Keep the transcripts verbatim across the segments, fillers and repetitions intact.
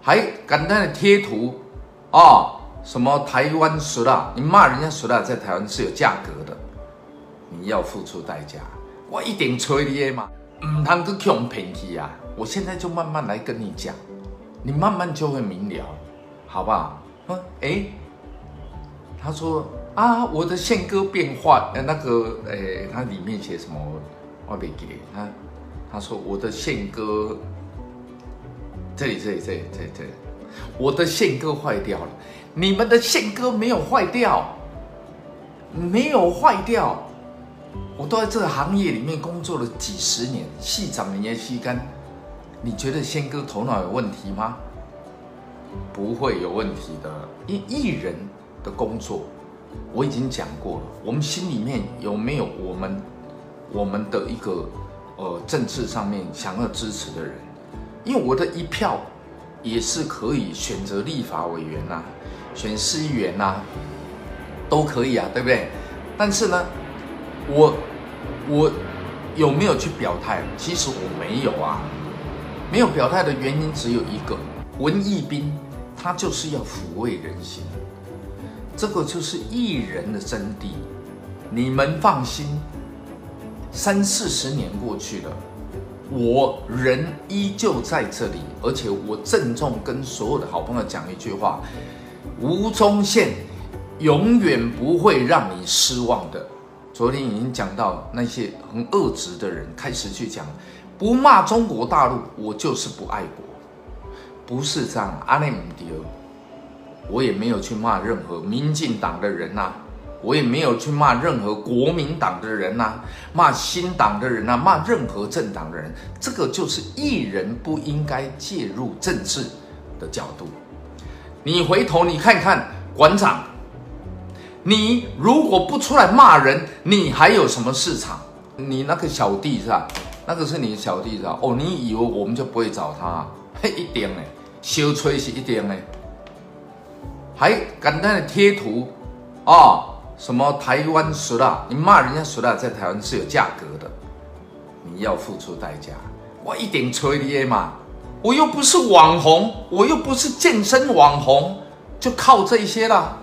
还简单的贴图哦，什么台湾俗辣，你骂人家俗辣在台湾是有价格的，你要付出代价。我一定催你的嘛，唔通去用骗去啊！我现在就慢慢来跟你讲，你慢慢就会明了，好不好？嗯，哎，他说啊，我的宪歌变化，呃，那个，诶，他里面写什么？我没记得。他他说我的宪歌。这里，这里，这里，这里，这里，我的宪歌坏掉了。你们的宪歌没有坏掉，没有坏掉。我都在这个行业里面工作了几十年，细长年细干。你觉得宪歌头脑有问题吗？不会有问题的。因艺人的工作，我已经讲过了。我们心里面有没有我们我们的一个呃政治上面想要支持的人？因为我的一票也是可以选择立法委员呐、啊，选市议员呐、啊，都可以啊，对不对？但是呢，我我有没有去表态？其实我没有啊，没有表态的原因只有一个：文艺兵他就是要抚慰人心，这个就是艺人的真谛。你们放心，三四十年过去了。我人依旧在这里，而且我郑重跟所有的好朋友讲一句话：吴宗宪永远不会让你失望的。昨天已经讲到那些很恶质的人开始去讲，不骂中国大陆，我就是不爱国，不是这样，阿内姆迪尔，我也没有去骂任何民进党的人呐、啊。我也没有去骂任何国民党的人呐、啊，骂新党的人呐、啊，骂任何政党的人，这个就是艺人不应该介入政治的角度。你回头你看看馆长，你如果不出来骂人，你还有什么市场？你那个小弟是吧？那个是你的小弟是吧？哦，你以为我们就不会找他、啊？嘿，一定呢，小吹是一定呢。还简单的贴图哦。什么台湾俗辣，你骂人家俗辣在台湾是有价格的，你要付出代价。我一定催你的嘛，我又不是网红，我又不是健身网红，就靠这些啦，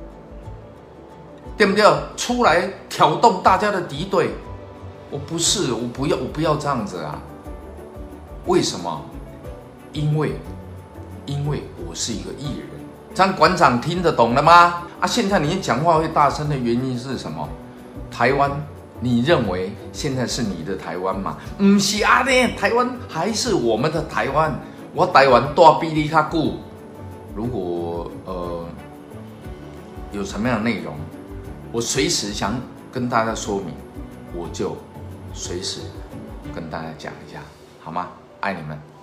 对不对？出来挑动大家的敌对，我不是，我不要，我不要这样子啊。为什么？因为，因为我是一个艺人。这样馆长听得懂了吗？啊，现在你讲话会大声的原因是什么？台湾，你认为现在是你的台湾吗？不是啊呢，台湾还是我们的台湾。我台湾大比你较久。如果呃有什么样的内容，我随时想跟大家说明，我就随时跟大家讲一下，好吗？爱你们。